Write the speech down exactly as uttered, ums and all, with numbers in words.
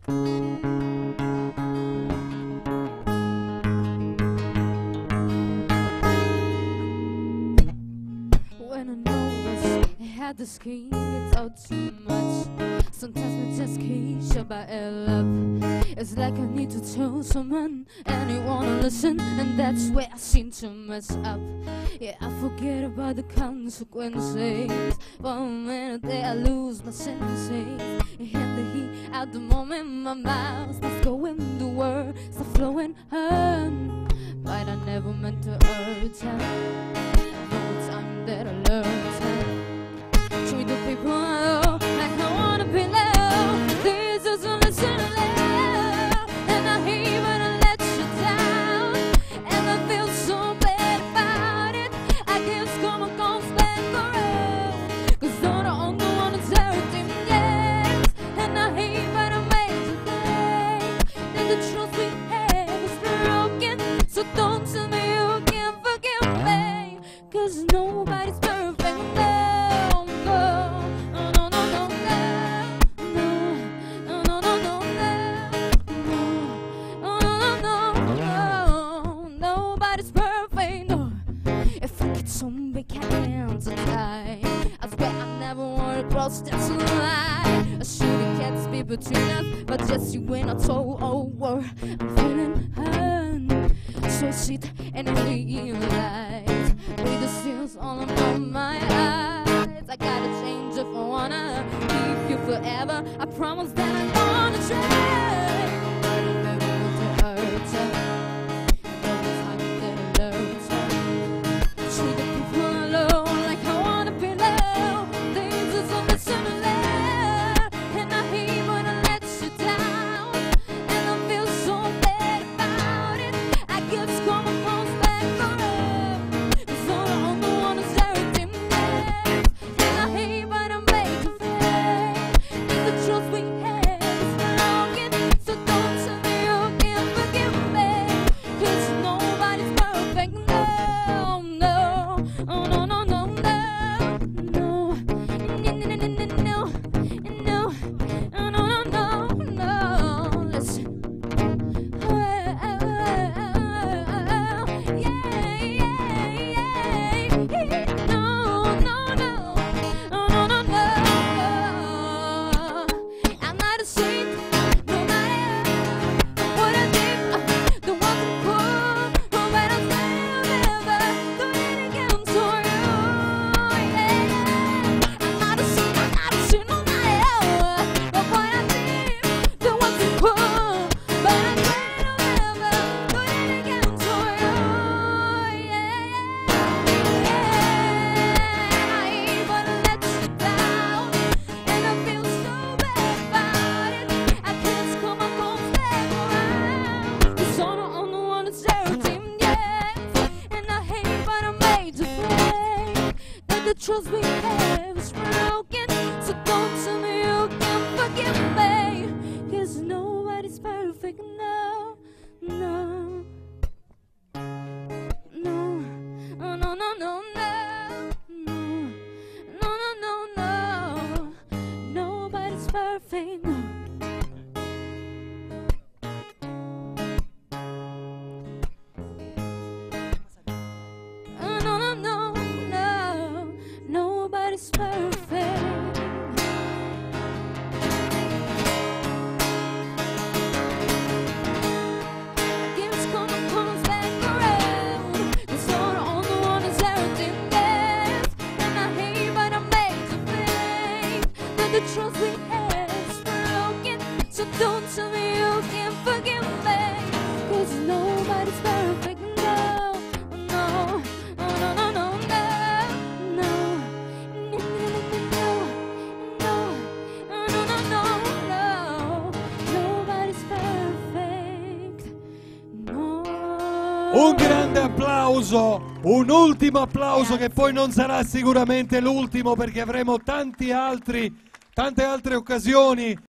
When I know I had the scheme, it's all too much. Sometimes I just keep shut by love. It's like I need to tell someone and you wanna listen, and that's where I seem to mess up. Yeah, I forget about the consequences. For a minute there I lose my senses. It hit the heat at the moment my mouth starts going, the words start flowing on. But I never meant to hurt her. No time that I learned her. Treat the people I love like I wanna be loved. This doesn't listen loud, and I hate when I let you down, and I feel so bad about it. I guess karma comes back around, 'cause you're the only one that's hurting, yes. And I hate when I made you think that the trust we have is broken. So don't tell me you can't forgive me, 'cause nobody's perfect. No, no, no, no, no, no, no, no, no, no, no, no, no, nobody's perfect. No, if I get some big hands and die, I swear I never wanna cross that line. I should've kept speed between us, but just you when I told over. I'm feeling hurt, so sweet, and I realize with the tears all on my eyes, I gotta change if I wanna keep you forever. I promise that I'm gonna try. Never want to hurt you. Every time that I love you, treat the people I love like I wanna be loved. Things is on the center left, and I hate when I let you down, and I feel so bad about it. I guess karma comes back around, 'cause you're the only one that's hurting me, and I hate when I make you feel that the trust we have is broken. So don't tell me you can't forgive me, 'cause nobody's perfect. No, no, oh, no, no, no, no, no, no, no, no, no, no, no, no, no, no, listen. The trust we have is broken, so don't tell me you can't forgive me, 'cause nobody's perfect. No, no, no, oh, no, no, no, no, no, no, no, no, nobody's perfect. No. Oh, no, no, no, no, nobody's perfect. I guess karma comes back around, 'cause you're the only one that's hurting me, and I hate when I make you think that the trust we have is broken. So don't tell me you can't forgive me, 'cause nobody's perfect. No, no, oh, no, no, no, no, no, no, no, no, no, no, no, nobody's perfect. No. Un grande applauso, un ultimo applauso che poi non sarà sicuramente l'ultimo, perché avremo tanti altri, tante altre occasioni